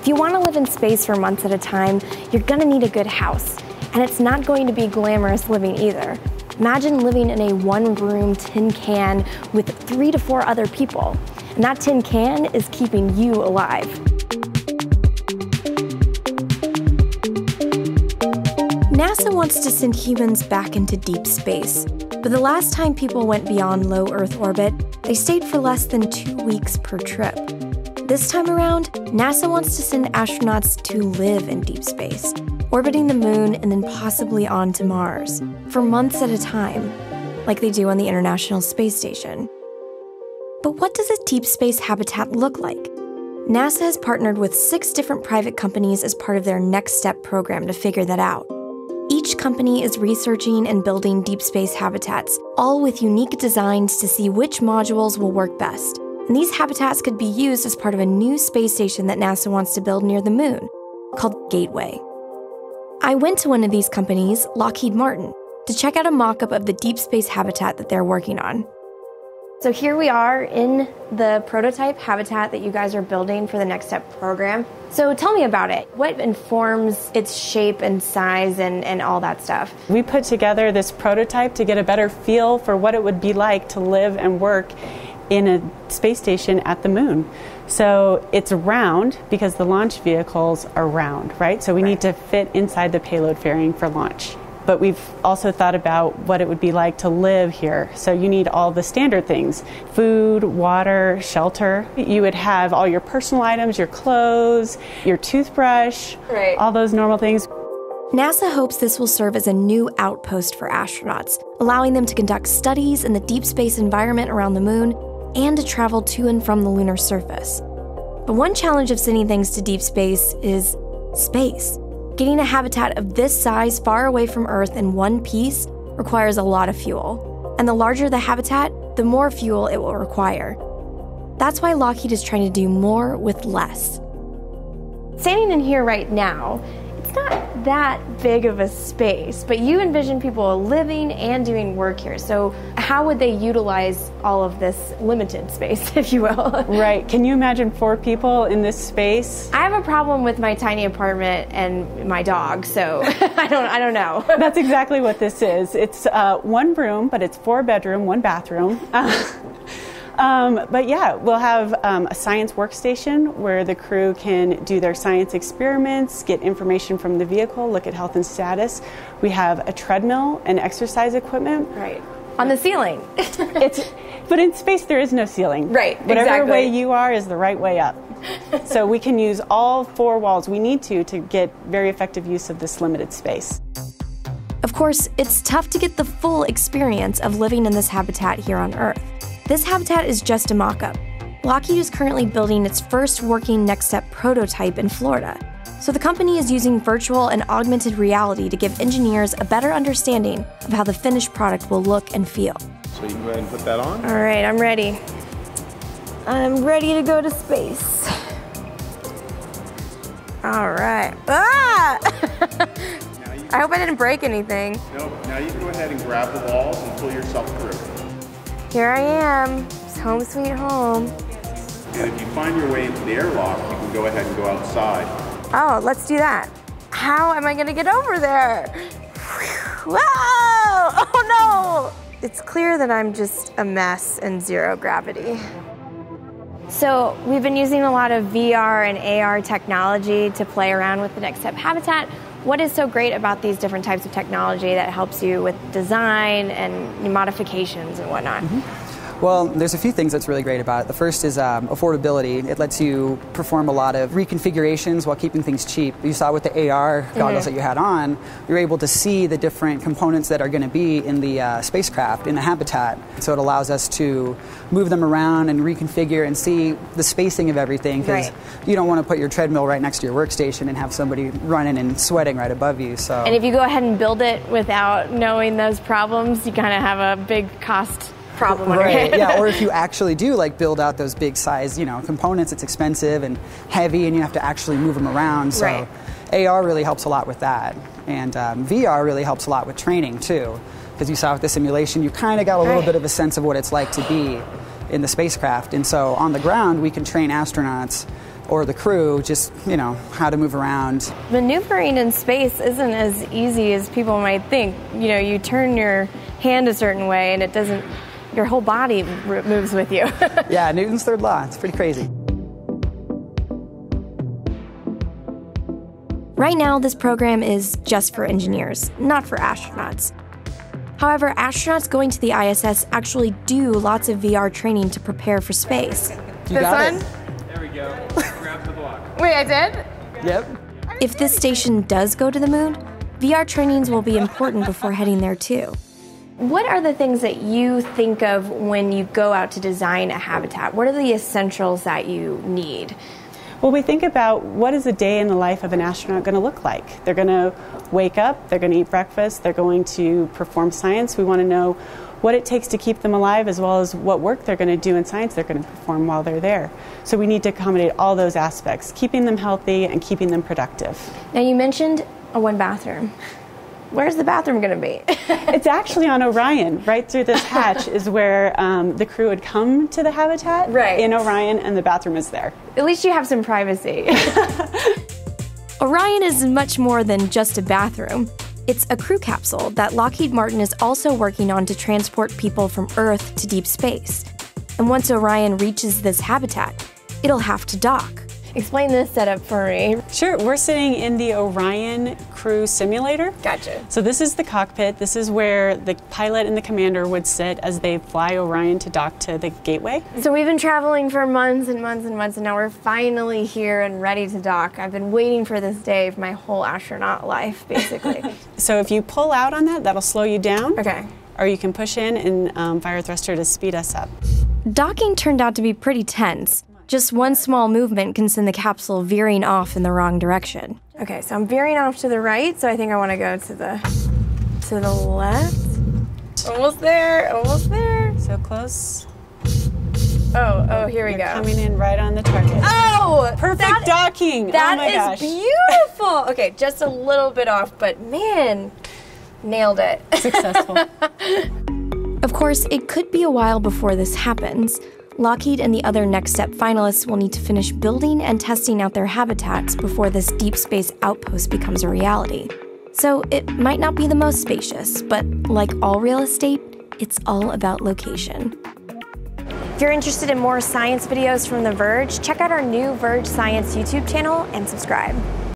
If you want to live in space for months at a time, you're going to need a good house. And it's not going to be glamorous living either. Imagine living in a one-room tin can with 3 to 4 other people. And that tin can is keeping you alive. NASA wants to send humans back into deep space. But the last time people went beyond low Earth orbit, they stayed for less than 2 weeks per trip. This time around, NASA wants to send astronauts to live in deep space, orbiting the moon and then possibly on to Mars, for months at a time, like they do on the International Space Station. But what does a deep space habitat look like? NASA has partnered with 6 different private companies as part of their Next Step program to figure that out. Each company is researching and building deep space habitats, all with unique designs to see which modules will work best. And these habitats could be used as part of a new space station that NASA wants to build near the moon, called Gateway. I went to one of these companies, Lockheed Martin, to check out a mock-up of the deep space habitat that they're working on. So here we are in the prototype habitat that you guys are building for the Next Step program. So tell me about it. What informs its shape and size and all that stuff? We put together this prototype to get a better feel for what it would be like to live and work in a space station at the moon. So it's round because the launch vehicles are round, right? So we need to fit inside the payload fairing for launch. But we've also thought about what it would be like to live here. So you need all the standard things: food, water, shelter. You would have all your personal items, your clothes, your toothbrush, all those normal things. NASA hopes this will serve as a new outpost for astronauts, allowing them to conduct studies in the deep space environment around the moon and to travel to and from the lunar surface. But one challenge of sending things to deep space is space. Getting a habitat of this size far away from Earth in one piece requires a lot of fuel. And the larger the habitat, the more fuel it will require. That's why Lockheed is trying to do more with less. Standing in here right now, it's not that big of a space, but you envision people living and doing work here. So how would they utilize all of this limited space, if you will? Right. Can you imagine 4 people in this space? I have a problem with my tiny apartment and my dog, so I don't know. That's exactly what this is. It's 1 room, but it's 4 bedroom, 1 bathroom. But yeah, we'll have a science workstation where the crew can do their science experiments, get information from the vehicle, look at health and status. We have a treadmill and exercise equipment. Right. On the ceiling. But in space there is no ceiling. Right, Whatever way you are is the right way up. So we can use all 4 walls we need to get very effective use of this limited space. Of course, it's tough to get the full experience of living in this habitat here on Earth. This habitat is just a mock-up. Lockheed is currently building its first working Next Step prototype in Florida. So the company is using virtual and augmented reality to give engineers a better understanding of how the finished product will look and feel. So you can go ahead and put that on? All right, I'm ready. I'm ready to go to space. All right. Ah! I hope I didn't break anything. No, now you can go ahead and grab the walls and pull yourself through. Here I am. It's home sweet home. And if you find your way into the airlock, you can go ahead and go outside. Oh, let's do that. How am I gonna get over there? Whoa! Oh no! It's clear that I'm just a mess in 0 gravity. So we've been using a lot of VR and AR technology to play around with the Next Step habitat. What is so great about these different types of technology that helps you with design and modifications and whatnot? Well, there's a few things that's really great about it. The first is affordability. It lets you perform a lot of reconfigurations while keeping things cheap. You saw with the AR goggles that you had on, you're able to see the different components that are going to be in the spacecraft, in the habitat. So it allows us to move them around and reconfigure and see the spacing of everything, because you don't want to put your treadmill right next to your workstation and have somebody running and sweating right above you. So. And if you go ahead and build it without knowing those problems, you kind of have a big cost problem on your head. Yeah, or if you actually do build out those big size, components, it's expensive and heavy and you have to actually move them around. So AR really helps a lot with that. And VR really helps a lot with training too. Because you saw with the simulation, you kind of got a little bit of a sense of what it's like to be in the spacecraft. And so on the ground, we can train astronauts or the crew just, how to move around. Maneuvering in space isn't as easy as people might think. You turn your hand a certain way and it doesn't, your whole body moves with you. Yeah, Newton's third law. It's pretty crazy. Right now, this program is just for engineers, not for astronauts. However, astronauts going to the ISS actually do lots of VR training to prepare for space. You got it. There we go. Grab the block. Wait, I did? Yep. If this station does go to the moon, VR trainings will be important before heading there too. What are the things that you think of when you go out to design a habitat? What are the essentials that you need? Well, we think about what is a day in the life of an astronaut going to look like. They're going to wake up, they're going to eat breakfast, they're going to perform science. We want to know what it takes to keep them alive, as well as what work they're going to do in science they're going to perform while they're there. So we need to accommodate all those aspects, keeping them healthy and keeping them productive. Now, you mentioned a one bathroom. Where's the bathroom going to be? It's actually on Orion. Right through this hatch is where the crew would come to the habitat in Orion, and the bathroom is there. At least you have some privacy. Orion is much more than just a bathroom. It's a crew capsule that Lockheed Martin is also working on to transport people from Earth to deep space. And once Orion reaches this habitat, it'll have to dock. Explain this setup for me. Sure, we're sitting in the Orion crew simulator. Gotcha. So this is the cockpit. This is where the pilot and the commander would sit as they fly Orion to dock to the gateway. So we've been traveling for months and months and months, and now we're finally here and ready to dock. I've been waiting for this day for my whole astronaut life, basically. So if you pull out on that, that'll slow you down. Okay. Or you can push in and fire a thruster to speed us up. Docking turned out to be pretty tense. Just one small movement can send the capsule veering off in the wrong direction. Okay, so I'm veering off to the right, so I think I want to go to the left. Almost there, almost there. So close. Oh, here we go. Coming in right on the target. Oh! Perfect docking! That oh my gosh. Beautiful! Okay, just a little bit off, but man, nailed it. Successful. Of course, it could be a while before this happens. Lockheed and the other Next Step finalists will need to finish building and testing out their habitats before this deep space outpost becomes a reality. So it might not be the most spacious, but like all real estate, it's all about location. If you're interested in more science videos from The Verge, check out our new Verge Science YouTube channel and subscribe.